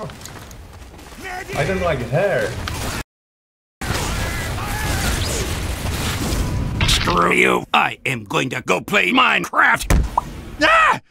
I don't like her. Screw you! I am going to go play Minecraft! Ah!